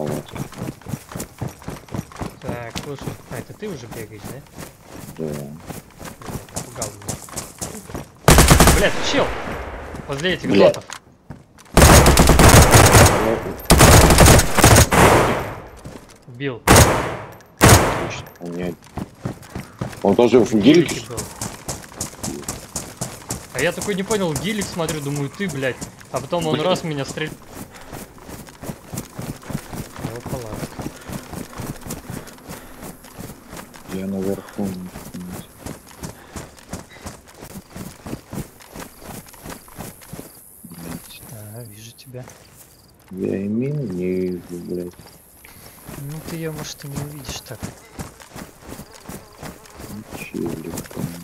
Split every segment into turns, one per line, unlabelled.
палатке.
Так, слушай, а это ты уже бегаешь, да?
Да.
Напугал меня. Блядь, чел! Возле этих
Блядь.
дотов.
Отлично.
Убил.
У меня... Он тоже в
Гелике
гелике?
был. А я такой не понял, гелик смотрю, думаю, ты, блядь. А потом он раз меня стрелял. Его палатка.
Я наверху. Блять.
Ага, вижу тебя.
Я и мин не вижу, блять.
Ну ты ее, может, и не увидишь так.
Челик.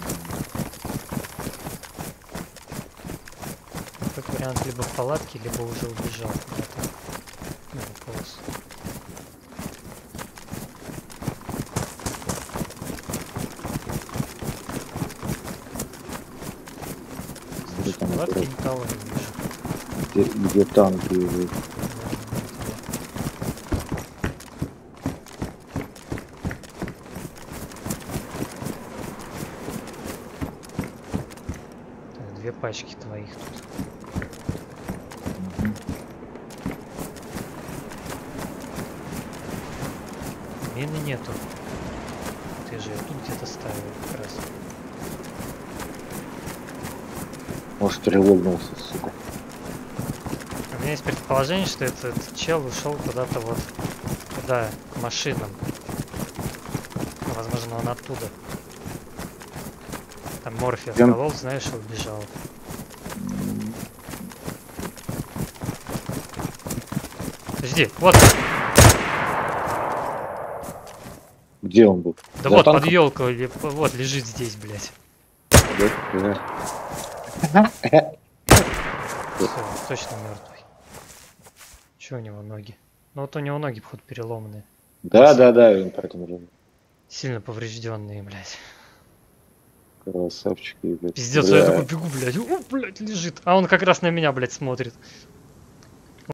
Как вариант, либо в палатке, либо уже убежал куда-то. Ну, полос.
Где
В
там
палатке
аккурат-
никого не вижу.
где танки идут.
Так, две пачки твоих тут.
Мгм.
Мины нету. Ты же ее тут где-то ставил как раз.
Может, релогнулся, сука.
У меня есть предположение, что этот чел ушел куда-то вот туда, к машинам. Возможно, он оттуда. Там Морфи
Прям-
отколол, знаешь, и убежал. Подожди, вот,
Где он был?
да
За
вот
танком?
под елкой, вот лежит здесь, блядь.
Да.
Все, точно мертвый. Че у него ноги? Ну вот у него ноги, походу, переломанные.
Да, он поэтому же
Сильно поврежденные, блядь.
красавчик.
Пиздец, я такой бегу, блядь. О, блядь, лежит. А он как раз на меня, блядь, смотрит.